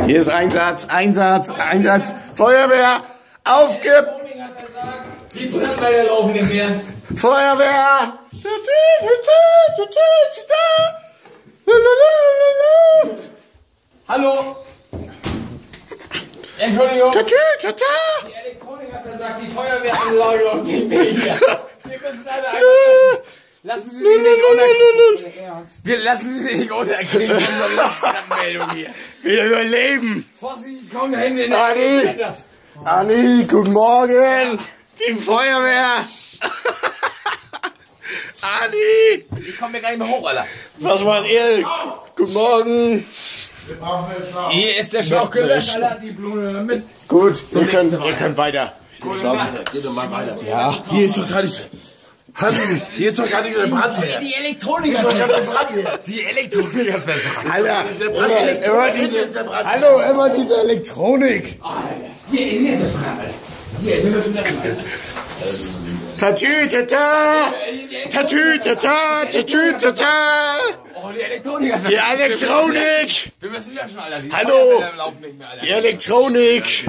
Hier ist Einsatz, Einsatz, Einsatz. Feuerwehr, aufgib! Die Brandmelder laufen nicht mehr. Feuerwehr! Hallo? Entschuldigung. Die Elektronik hat versagt, die Feuerwehranlage läuft nicht mehr hier. Wir müssen leider einfach... Lassen Sie sich nicht unerkriegen. Wir lassen Sie sich nicht unerkriegen von so einer Brandmeldung hier. Wir überleben! Fossi, komm da hinten in Anni! Anni, guten Morgen! Die Feuerwehr! Anni! Ich komm mir gar nicht mehr hoch, Alter. Was macht ihr? Guten Morgen! Hier ist der Schlauch gelöscht, Alter. Die Blume mit. Gut, ihr könnt weiter. Geh doch mal weiter. Ja, Hier ist doch gar nicht. Hier ist doch gar nicht der Brand mehr. Die Elektronik hat versagt. Die Elektronik hat versagt. Alter, Der Brand immer diese, hallo, immer diese Elektronik. Hier ist der Brand, Alter. Hier, wir müssen das mal. Tatütata! Tatütata! Tatütata! Oh, die Elektronik hat Die versagt. Elektronik! Wir müssen löschen, Alter. Die Hallo. Brandmelder laufen nicht mehr, Alter. Die Elektronik!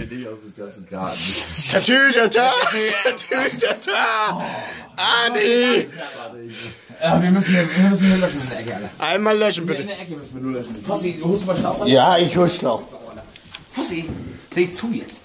Tatütata! Tatütata! Anni! Ja, wir müssen hier löschen in der Ecke, Alter. Einmal löschen, In bitte. der Ecke müssen wir nur löschen. Fossi, holst du mal Schlauch? Ja, ich hol Schlauch. Fossi, seh zu jetzt.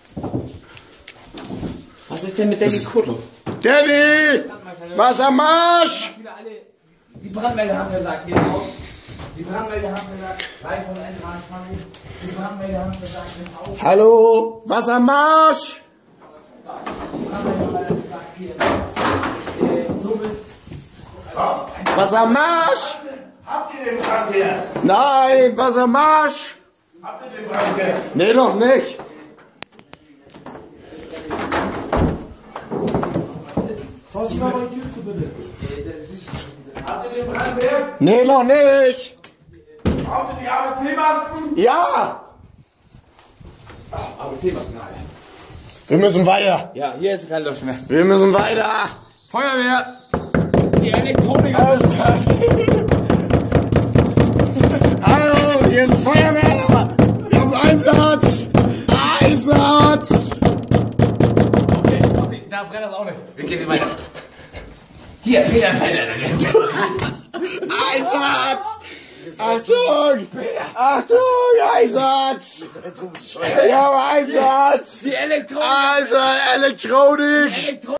Was ist denn mit Danny Kurt los? Daddy! Wassermarsch! Die Brandmelder haben versagt, hier raus. Die Brandmelder haben versagt, 3 von N23. Die Brandmelder haben versagt, im Haus. Hallo? Wassermarsch! Die Brandmelder haben versagt, hier. Somit. Wassermarsch! Habt ihr den Brand her? Nein, Wassermarsch! Habt ihr den Brand her? Nee, doch nicht. Fossi, mach mal die Tür zu, bitte. Habt ihr den Brand her? Nee, noch nicht. Braucht ihr die ABC-Masken? Ja! Aber Thema schnell. Wir müssen weiter. Ja, hier ist kein Löschen mehr. Wir müssen weiter. Feuerwehr! Die Elektronik hat versagt. Hallo, hier ist Feuerwehr. Wir haben Einsatz. Einsatz. Okay, Fossi, da brennt das auch nicht. Wir gehen weiter. Hier, Federfelder. Einsatz. Achtung. Achtung, Einsatz. Wir haben Einsatz. Die Elektronik. Also Elektronik.